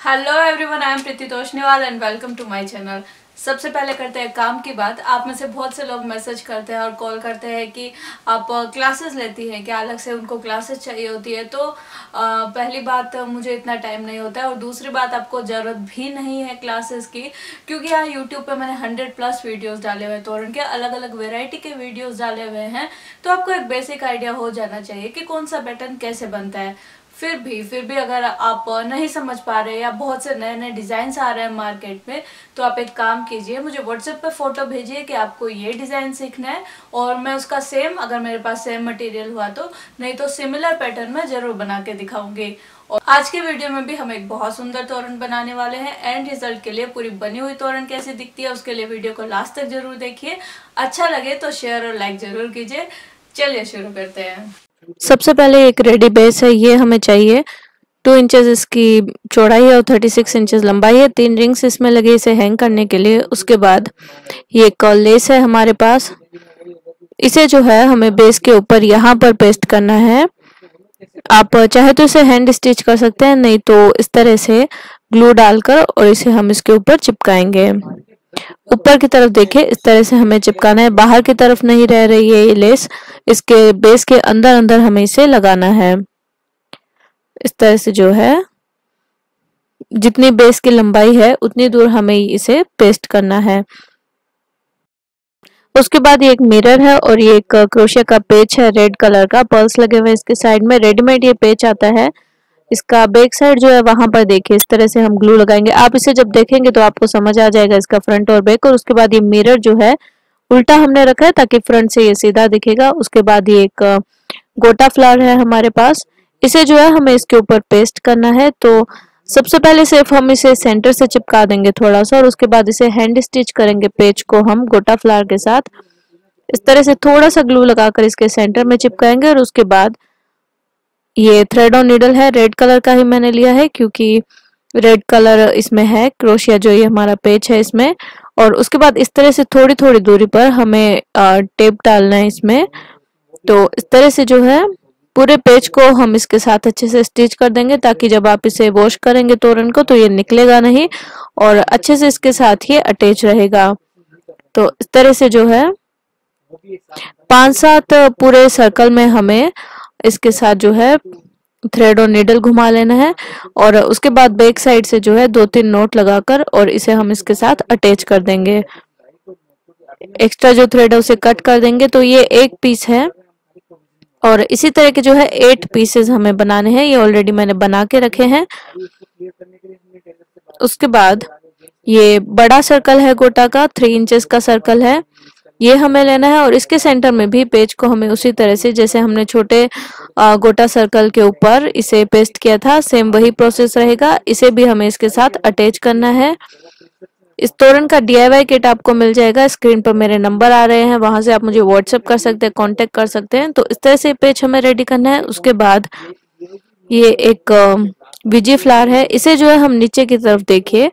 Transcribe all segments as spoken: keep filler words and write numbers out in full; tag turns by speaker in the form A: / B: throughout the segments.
A: Hello everyone, I am Preeti Toshniwal and welcome to my channel. सबसे पहले करते हैं काम की बात। आप में से बहुत से लोग मैसेज करते हैं और कॉल करते हैं कि आप क्लासेस लेती हैं, क्या अलग से उनको क्लासेस चाहिए होती है। तो आ, पहली बात, मुझे इतना टाइम नहीं होता है, और दूसरी बात, आपको ज़रूरत भी नहीं है क्लासेस की, क्योंकि यहाँ यूट्यूब पे मैंने हंड्रेड प्लस वीडियोस डाले हुए हैं, तोरण के अलग अलग वेराइटी के वीडियोस डाले हुए हैं। तो आपको एक बेसिक आइडिया हो जाना चाहिए कि कौन सा पैटर्न कैसे बनता है। फिर भी फिर भी अगर आप नहीं समझ पा रहे या बहुत से नए नए डिज़ाइन आ रहे हैं मार्केट में, तो आप एक काम कीजिए, मुझे व्हाट्सएप पे फोटो भेजिए कि आपको ये डिज़ाइन सीखना है, और मैं उसका सेम, अगर मेरे पास सेम मटेरियल हुआ तो, नहीं तो सिमिलर पैटर्न में ज़रूर बना के दिखाऊंगी। और आज के वीडियो में भी हम एक बहुत सुंदर तोरण बनाने वाले हैं। एंड रिजल्ट के लिए पूरी बनी हुई तोरण कैसे दिखती है उसके लिए वीडियो को लास्ट तक जरूर देखिए। अच्छा लगे तो शेयर और लाइक जरूर कीजिए। चलिए शुरू करते हैं।
B: सबसे पहले एक रेडी बेस है, ये हमें चाहिए। टू इंचेस इसकी चौड़ाई है और थर्टी सिक्स इंचेस लंबाई है। तीन रिंग्स इसमें लगे इसे हैंग करने के लिए। उसके बाद ये एक लेस है हमारे पास, इसे जो है हमें बेस के ऊपर यहाँ पर पेस्ट करना है। आप चाहे तो इसे हैंड स्टिच कर सकते हैं, नहीं तो इस तरह से ग्लू डालकर और इसे हम इसके ऊपर चिपकाएंगे। ऊपर की तरफ देखिए, इस तरह से हमें चिपकाना है, बाहर की तरफ नहीं रह रही है ये लेस, इसके बेस के अंदर अंदर हमें इसे लगाना है। इस तरह से जो है जितनी बेस की लंबाई है उतनी दूर हमें इसे पेस्ट करना है। उसके बाद ये एक मिरर है और ये एक क्रोशिया का पेच है, रेड कलर का, पर्ल्स लगे हुए इसके साइड में। रेडीमेड ये पेच आता है। इसका बैक साइड जो है वहां पर देखिए, इस तरह से हम ग्लू लगाएंगे। आप इसे जब देखेंगे तो आपको समझ आ जाएगा इसका फ्रंट और बैक। और उसके बाद ये मिरर जो है उल्टा हमने रखा है ताकि फ्रंट से ये सीधा दिखेगा। उसके बाद ये एक गोटा फ्लावर है हमारे पास, इसे जो है हमें इसके ऊपर पेस्ट करना है। तो सबसे पहले सिर्फ हम इसे सेंटर से चिपका देंगे थोड़ा सा, और उसके बाद इसे हैंड स्टिच करेंगे पेज को हम गोटा फ्लावर के साथ। इस तरह से थोड़ा सा ग्लू लगाकर इसके सेंटर में चिपकाएंगे। और उसके बाद ये थ्रेड और नीडल है, रेड कलर का ही मैंने लिया है क्योंकि रेड कलर इसमें है, क्रोशिया जो ये हमारा पेज है इसमें। और उसके बाद इस तरह से थोड़ी थोड़ी दूरी पर हमें टेप डालना है इसमें। तो इस तरह से जो है पूरे पेज को हम इसके साथ अच्छे से स्टिच कर देंगे, ताकि जब आप इसे वॉश करेंगे तोरण को तो ये निकलेगा नहीं और अच्छे से इसके साथ ये अटैच रहेगा। तो इस तरह से जो है पांच सात पूरे सर्कल में हमें इसके साथ जो है थ्रेड और नीडल घुमा लेना है। और उसके बाद बैक साइड से जो है दो तीन नोट लगाकर और इसे हम इसके साथ अटैच कर देंगे। एक्स्ट्रा जो थ्रेड है उसे कट कर देंगे। तो ये एक पीस है और इसी तरह के जो है एट पीसेस हमें बनाने हैं। ये ऑलरेडी मैंने बना के रखे हैं। उसके बाद ये बड़ा सर्कल है गोटा का, थ्री इंचेस का सर्कल है, ये हमें लेना है। और इसके सेंटर में भी पेज को हमें उसी तरह से जैसे हमने छोटे गोटा सर्कल के ऊपर इसे पेस्ट किया था, सेम वही प्रोसेस रहेगा। इसे भी हमें इसके साथ अटैच करना है। इस तोरण का डी आई वाई किट आपको मिल जाएगा, स्क्रीन पर मेरे नंबर आ रहे हैं, वहां से आप मुझे व्हाट्सएप कर सकते हैं, कांटेक्ट कर सकते हैं। तो इस तरह से पेज हमें रेडी करना है। उसके बाद ये एक विजी फ्लावर है, इसे जो है हम नीचे की तरफ देखिए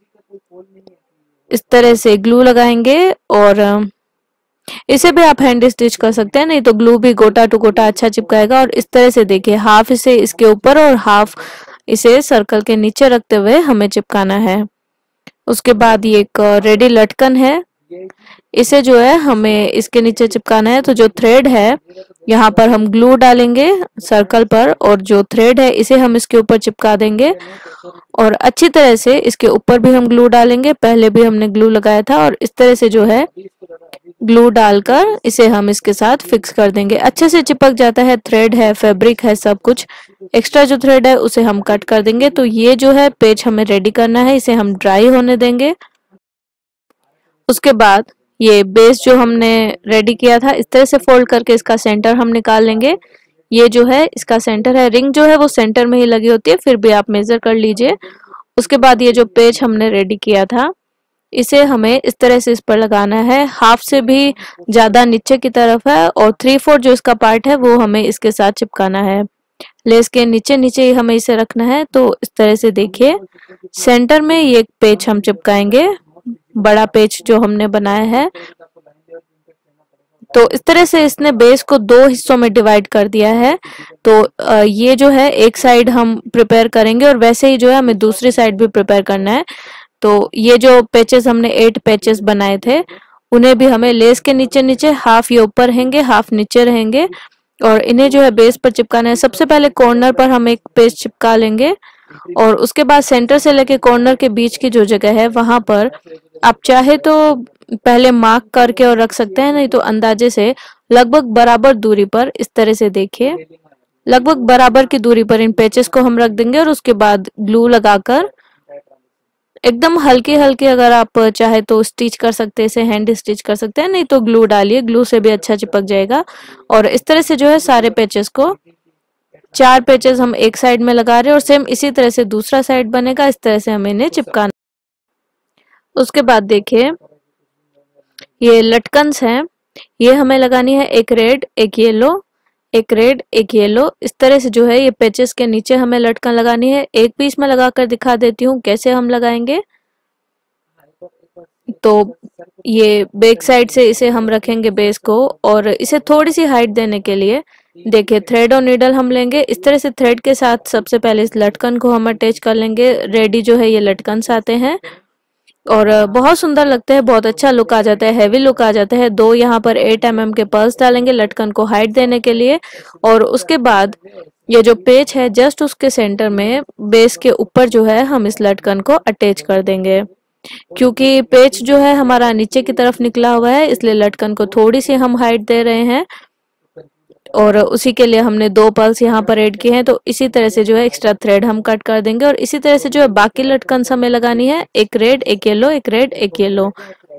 B: इस तरह से ग्लू लगाएंगे, और इसे भी आप हैंड स्टिच कर सकते हैं, नहीं तो ग्लू भी गोटा टू गोटा अच्छा चिपकाएगा। और इस तरह से देखिए, हाफ इसे इसके ऊपर और हाफ इसे सर्कल के नीचे रखते हुए हमें चिपकाना है। उसके बाद ये एक रेडी लटकन है, इसे जो है हमें इसके नीचे चिपकाना है। तो जो थ्रेड है यहाँ पर हम ग्लू डालेंगे सर्कल पर, और जो थ्रेड है इसे हम इसके ऊपर चिपका देंगे। और अच्छी तरह से इसके ऊपर भी हम ग्लू डालेंगे, पहले भी हमने ग्लू लगाया था। और इस तरह से जो है ग्लू डालकर इसे हम इसके साथ फिक्स कर देंगे। अच्छे से चिपक जाता है, थ्रेड है, फैब्रिक है, सब कुछ। एक्स्ट्रा जो थ्रेड है उसे हम कट कर देंगे। तो ये जो है पेज हमें रेडी करना है, इसे हम ड्राई होने देंगे। उसके बाद ये बेस जो हमने रेडी किया था, इस तरह से फोल्ड करके इसका सेंटर हम निकाल लेंगे। ये जो है इसका सेंटर है, रिंग जो है वो सेंटर में ही लगी होती है, फिर भी आप मेजर कर लीजिए। उसके बाद ये जो पेज हमने रेडी किया था, इसे हमें इस तरह से इस पर लगाना है। हाफ से भी ज्यादा नीचे की तरफ है, और थ्री फोर्थ जो इसका पार्ट है वो हमें इसके साथ चिपकाना है। लेस के नीचे नीचे ही हमें इसे रखना है। तो इस तरह से देखिए, सेंटर में ये पेज हम चिपकाएंगे, बड़ा पेज जो हमने बनाया है। तो इस तरह से इसने बेस को दो हिस्सों में डिवाइड कर दिया है। तो ये जो है एक साइड हम प्रिपेयर करेंगे और वैसे ही जो है हमें दूसरी साइड भी प्रिपेयर करना है। तो ये जो पैचेस हमने एट पैचेस बनाए थे उन्हें भी हमें लेस के नीचे नीचे हाफ ये ऊपर रहेंगे हाफ नीचे रहेंगे और इन्हें जो है बेस पर चिपकाना है। सबसे पहले कॉर्नर पर हम एक पेज चिपका लेंगे और उसके बाद सेंटर से लेके कॉर्नर के बीच की जो जगह है वहां पर आप चाहे तो पहले मार्क करके और रख सकते हैं, नहीं तो अंदाजे से लगभग बराबर दूरी पर इस तरह से देखिए लगभग बराबर की दूरी पर इन पेचेस को हम रख देंगे और उसके बाद ग्लू लगाकर एकदम हल्के हल्के अगर आप चाहे तो स्टिच कर सकते हैं, इसे हैंड स्टिच कर सकते हैं, नहीं तो ग्लू डालिए, ग्लू से भी अच्छा चिपक जाएगा। और इस तरह से जो है सारे पेचेस को चार पेचेस हम एक साइड में लगा रहे हैं और सेम इसी तरह से दूसरा साइड बनेगा, इस तरह से हमें इन्हें चिपकाना। उसके बाद देखिए ये लटकन्स हैं, ये हमें लगानी है एक रेड एक येलो एक रेड एक येलो, इस तरह से जो है ये पेचेस के नीचे हमें लटकन लगानी है। एक पीस में लगाकर दिखा देती हूँ कैसे हम लगाएंगे। तो ये बैक साइड से इसे हम रखेंगे बेस को और इसे थोड़ी सी हाइट देने के लिए देखिए थ्रेड और नीडल हम लेंगे। इस तरह से थ्रेड के साथ सबसे पहले इस लटकन को हम अटैच कर लेंगे। रेडी जो है ये लटकन आते हैं और बहुत सुंदर लगते हैं, बहुत अच्छा लुक आ जाता है, हैवी लुक आ जाता है। दो यहाँ पर एट एम एम के पर्ल्स डालेंगे लटकन को हाइट देने के लिए और उसके बाद ये जो पेच है जस्ट उसके सेंटर में बेस के ऊपर जो है हम इस लटकन को अटैच कर देंगे। क्योंकि पेच जो है हमारा नीचे की तरफ निकला हुआ है इसलिए लटकन को थोड़ी सी हम हाइट दे रहे हैं और उसी के लिए हमने दो पर्ल्स यहाँ पर ऐड किए हैं। तो इसी तरह से जो है एक्स्ट्रा थ्रेड हम कट कर देंगे और इसी तरह से जो है बाकी लटकन हमें लगानी है, एक रेड एक येलो एक रेड एक येलो,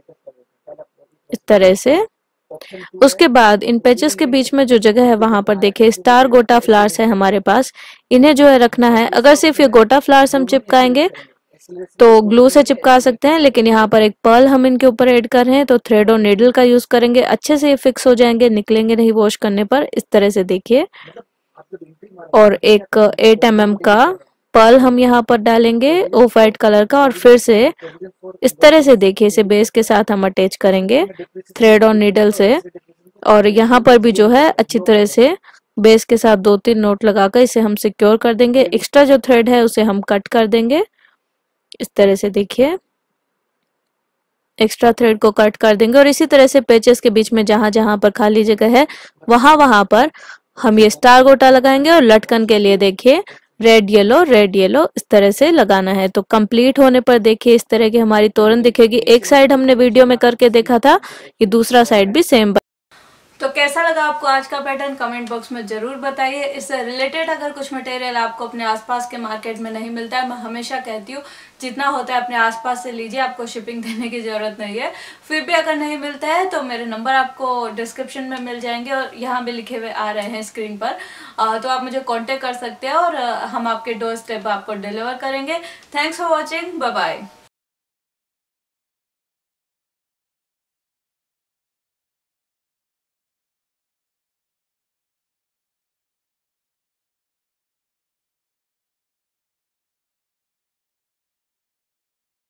B: इस तरह से। उसके बाद इन पैचेस के बीच में जो जगह है वहां पर देखिए स्टार गोटा फ्लावर्स है हमारे पास, इन्हें जो है रखना है। अगर सिर्फ ये गोटा फ्लावर्स हम चिपकाएंगे तो ग्लू से चिपका सकते हैं, लेकिन यहाँ पर एक पर्ल हम इनके ऊपर ऐड कर रहे हैं तो थ्रेड और नीडल का यूज करेंगे, अच्छे से ये फिक्स हो जाएंगे, निकलेंगे नहीं वॉश करने पर, इस तरह से देखिए। और एक एट एम एम का पर्ल हम यहाँ पर डालेंगे ऑफ वाइट कलर का और फिर से इस तरह से देखिए इसे बेस के साथ हम अटैच करेंगे थ्रेड और नीडल से। और यहाँ पर भी जो है अच्छी तरह से बेस के साथ दो तीन नोट लगाकर इसे हम सिक्योर कर देंगे। एक्स्ट्रा जो थ्रेड है उसे हम कट कर देंगे, इस तरह से देखिए एक्स्ट्रा थ्रेड को कट कर देंगे। और इसी तरह से पेचेस के बीच में जहां जहां पर खाली जगह है वहां वहां पर हम ये स्टार गोटा लगाएंगे और लटकन के लिए देखिए रेड येलो रेड येलो इस तरह से लगाना है। तो कंप्लीट होने पर देखिए इस तरह की हमारी तोरण दिखेगी। एक साइड हमने वीडियो में करके देखा था, ये दूसरा साइड भी सेम।
A: तो कैसा लगा आपको आज का पैटर्न कमेंट बॉक्स में जरूर बताइए। इससे रिलेटेड अगर कुछ मटेरियल आपको अपने आसपास के मार्केट में नहीं मिलता है, मैं हमेशा कहती हूँ जितना होता है अपने आसपास से लीजिए, आपको शिपिंग देने की जरूरत नहीं है। फिर भी अगर नहीं मिलता है तो मेरे नंबर आपको डिस्क्रिप्शन में मिल जाएंगे और यहाँ भी लिखे हुए आ रहे हैं स्क्रीन पर, तो आप मुझे कॉन्टेक्ट कर सकते हैं और हम आपके डोर स्टेप आपको डिलीवर करेंगे। Thanks for watching, bye bye.